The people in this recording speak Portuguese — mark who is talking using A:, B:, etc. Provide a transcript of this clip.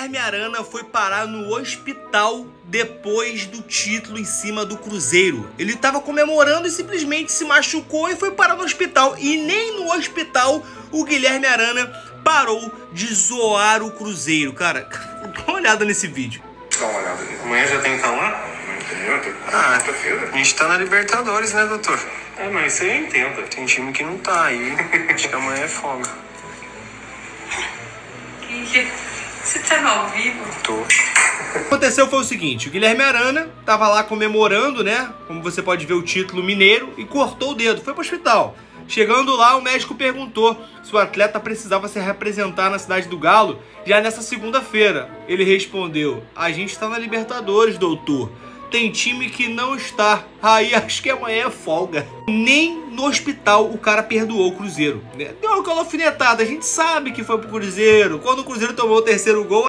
A: Guilherme Arana foi parar no hospital depois do título em cima do Cruzeiro. Ele estava comemorando e simplesmente se machucou e foi parar no hospital. E nem no hospital o Guilherme Arana parou de zoar o Cruzeiro. Cara, dá uma olhada nesse vídeo.
B: Dá uma olhada ali.
C: Amanhã já tem que estar lá?
B: Não tem,
C: A gente tá na Libertadores, né, doutor?
B: É, mas isso aí eu entendo.
C: Tem time que não tá aí. Acho que amanhã é folga.
D: Você tá ao vivo?
C: Tô.
A: O que aconteceu foi o seguinte: o Guilherme Arana tava lá comemorando, né? Como você pode ver, o título mineiro, e cortou o dedo, foi pro hospital. Chegando lá, o médico perguntou se o atleta precisava se representar na Cidade do Galo já nessa segunda-feira. Ele respondeu: a gente tá na Libertadores, doutor. Tem time que não está. Aí acho que amanhã é folga. Nem no hospital o cara perdoou o Cruzeiro, né? Deu uma alfinetada. A gente sabe que foi pro Cruzeiro. Quando o Cruzeiro tomou o terceiro gol,